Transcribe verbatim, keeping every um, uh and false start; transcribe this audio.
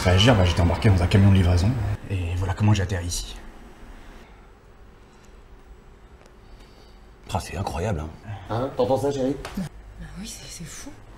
puisse réagir, bah, j'étais embarqué dans un camion de livraison. Et voilà comment j'ai atterri ici. Ah, c'est incroyable, hein. Hein, t'entends ça, chérie? Bah oui, c'est fou.